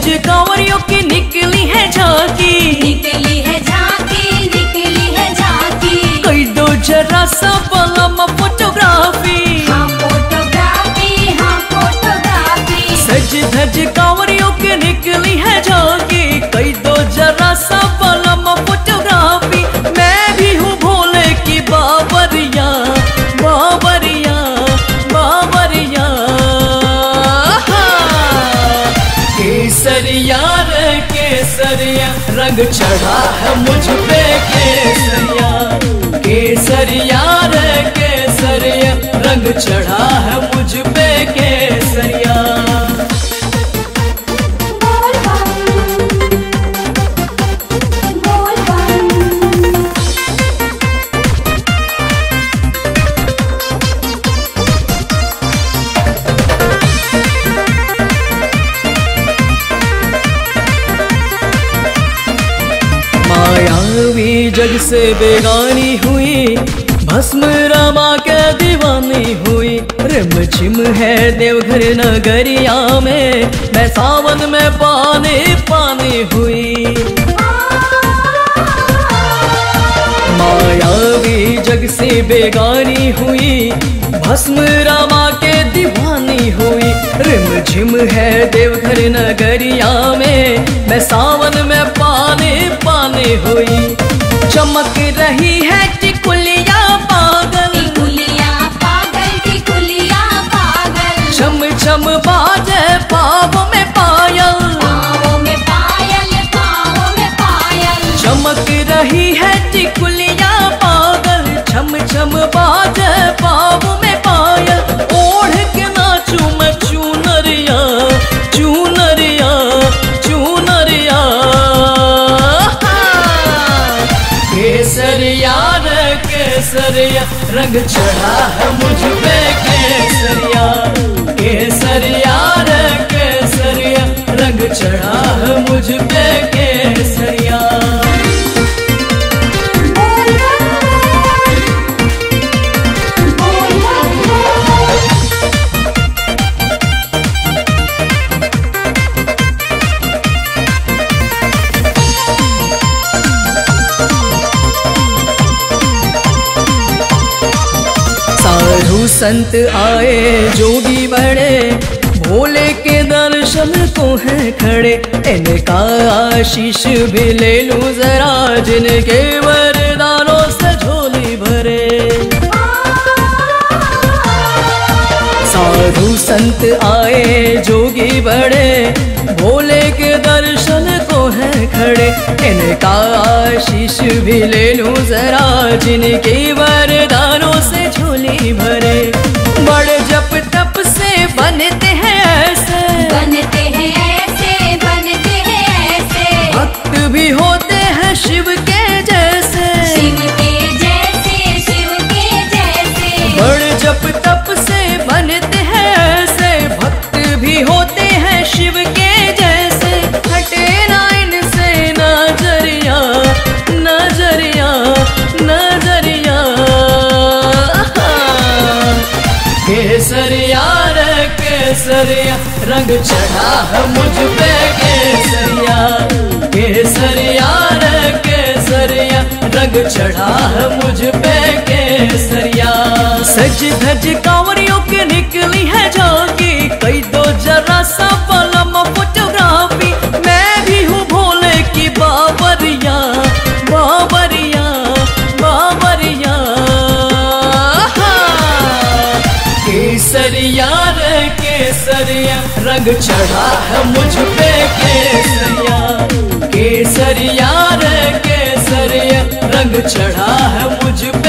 कांवरियों की निकली है झांकी, निकली है झांकी, निकली है झांकी। कोई दो जरा सा पलम फोटोग्राफी, हाँ फोटोग्राफी, हाँ फोटोग्राफी। सज धज कांवरियों की निकली है झांकी, कोई दो जरा सा पलम फोटोग्राफी। मैं भी हूँ भोले की बाबरिया, बाबरिया, बाबरिया। केसरिया रे केसरिया, रंग चढ़ा है मुझ पे केसरिया। केसरिया रे केसरिया, रंग चढ़ा है मुझ पे केसरिया। मायावी जग से बेगानी हुई, भस्म रामा के दीवानी हुई। रिम झिम है देवघर नगरिया में, मैं सावन में पानी पानी हुई। मायावी जग से बेगानी हुई, भस्म रामा के दीवानी हुई। रिम झिम है देवघर नगरिया में, मैं सावन में पानी पानी हुई। चमक रही है टिकुलिया पागल, टिकुलिया पागल, टिकुलिया पागल। छम छम बाजे पाँव में पायल, पाँव में पायल, पाँव में पायल। चमक रही है टिकुलिया पागल, छम छम बाजे पाँव में पायल। ओढ़ के नाचूं मैं चूनरिया, चूनरिया, चूनरिया। केसरिया रे केसरिया, रंग चढ़ा है मुझ पे केसरिया। केसरिया रे केसरिया, रंग चढ़ा है मुझ पे केसरिया। साधु संत आए जोगी बड़े, भोले के दर्शन को है खड़े। इनका आशीष भी ले लूं जरा, जिनके वरदानों से झोली भरे। साधु संत आए जोगी बड़े, भोले के दर्शन को है खड़े। इनका आशीष भी ले लूं जरा, जिनके वरदानों से झोली भरे। बड़े जप तप से बनते हैं ऐसे, बनते हैं ऐसे, बनते हैं ऐसे। भक्त भी होते हैं शिव के जैसे, शिव के जैसे, शिव के जैसे। बड़े जप तप से बनते हैं ऐसे, भक्त भी होते हैं शिव के जैसे। हटे ना इनसे नजरिया, नजरिया, नजरिया। केसरिया रे केसरिया, रंग चढ़ा है मुझ पे केसरिया। केसरिया रे केसरिया, रंग चढ़ा है मुझ पे केसरिया। सज धज कांवरियों की निकली है झांकी, कई दो जरा सा पलम फोटोग्राफी। मैं भी हूँ भोले की बाबरिया, बाबरिया, बाबरिया। केसरिया रे केसरिया, रंग चढ़ा है मुझ पे केसरिया। केसरिया रे केसरिया, रंग चढ़ा है मुझ पे